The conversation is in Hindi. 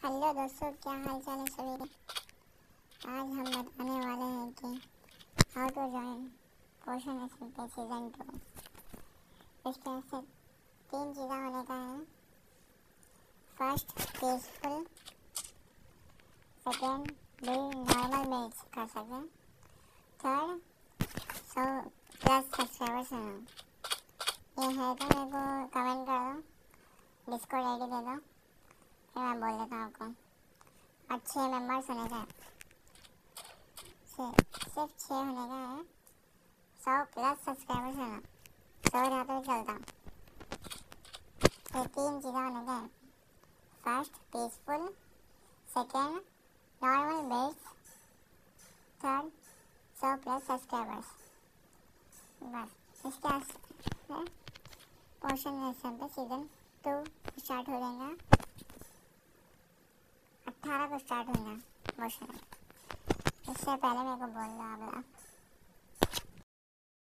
हेलो दोस्तों, क्या हाल चाल है सभी के। आज हम बताने वाले हैं कि how to join Poshan SMP season 2। इसके ऐसे 3 चीज़ें होने का है। First, peaceful. सेकेंड, भी नॉर्मल मिनट्स कर सकें। थर्ड, 100+ सब्सक्राइबर्स होना। ये है तो मेरे को कमेंट कर दो, डिस्कॉर्ड आईडी दे दो, फिर मैं बोल देता हूँ आपको। और 6 मेंबर्स होने का है, सिर्फ 6 होने का है। 100+ सब्सक्राइबर्स होना, 100 रहा तो भी चलता। ये 3 चीज़ें होने का है। First, peaceful. Second, normal bets. Third, 100+ subscribers. बस इसके आगे पोषण एसएमपी सीजन 2 स्टार्ट हो जाएगा। 18 को स्टार्ट होगा पोषण। इससे पहले मेरे को बोल दो आप।